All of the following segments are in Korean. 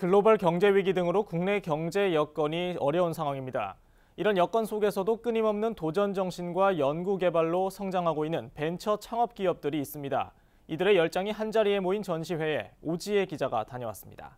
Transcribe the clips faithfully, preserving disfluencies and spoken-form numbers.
글로벌 경제 위기 등으로 국내 경제 여건이 어려운 상황입니다. 이런 여건 속에서도 끊임없는 도전 정신과 연구 개발로 성장하고 있는 벤처 창업 기업들이 있습니다. 이들의 열정이 한자리에 모인 전시회에 오지혜 기자가 다녀왔습니다.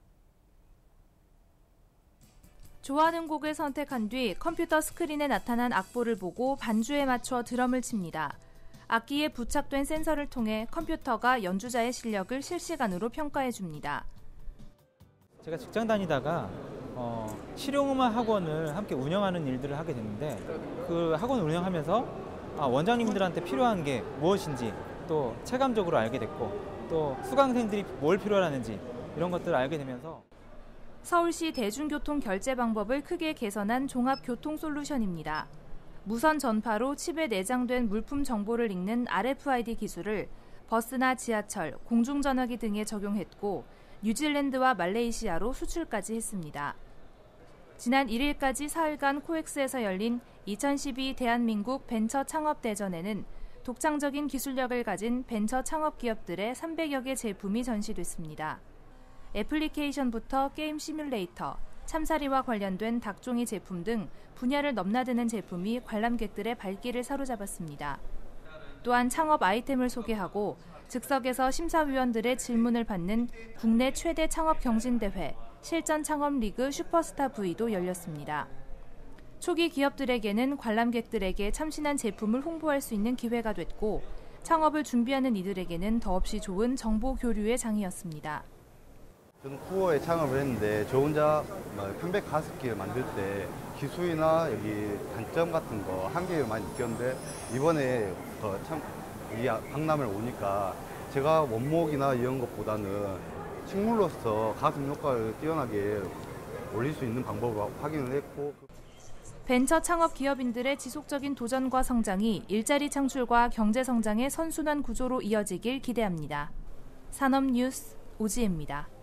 좋아하는 곡을 선택한 뒤 컴퓨터 스크린에 나타난 악보를 보고 반주에 맞춰 드럼을 칩니다. 악기에 부착된 센서를 통해 컴퓨터가 연주자의 실력을 실시간으로 평가해 줍니다. 제가 직장 다니다가 어, 실용음악 학원을 함께 운영하는 일들을 하게 됐는데 그 학원을 운영하면서 아, 원장님들한테 필요한 게 무엇인지 또 체감적으로 알게 됐고 또 수강생들이 뭘 필요하는지 이런 것들을 알게 되면서 서울시 대중교통 결제 방법을 크게 개선한 종합교통 솔루션입니다. 무선 전파로 칩에 내장된 물품 정보를 읽는 알에프아이디 기술을 버스나 지하철, 공중전화기 등에 적용했고 뉴질랜드와 말레이시아로 수출까지 했습니다. 지난 일 일까지 사흘간 코엑스에서 열린 이천십이 대한민국 벤처 창업대전에는 독창적인 기술력을 가진 벤처 창업 기업들의 삼백여 개 제품이 전시됐습니다. 애플리케이션부터 게임 시뮬레이터, 참사리와 관련된 닭종이 제품 등 분야를 넘나드는 제품이 관람객들의 발길을 사로잡았습니다. 또한 창업 아이템을 소개하고 즉석에서 심사위원들의 질문을 받는 국내 최대 창업 경진대회 실전 창업 리그 슈퍼스타 V도 열렸습니다. 초기 기업들에게는 관람객들에게 참신한 제품을 홍보할 수 있는 기회가 됐고 창업을 준비하는 이들에게는 더없이 좋은 정보 교류의 장이었습니다. 저는 쿠어에 창업을 했는데 저 혼자 편백 가습기를 만들 때 기술이나 여기 단점 같은 거 한계를 많이 느꼈는데 이번에 참 이 박람회를 오니까 제가 원목이나 이런 것보다는 식물로서 가습 효과를 뛰어나게 올릴 수 있는 방법을 확인을 했고 벤처 창업 기업인들의 지속적인 도전과 성장이 일자리 창출과 경제 성장의 선순환 구조로 이어지길 기대합니다. 산업뉴스 오지혜입니다.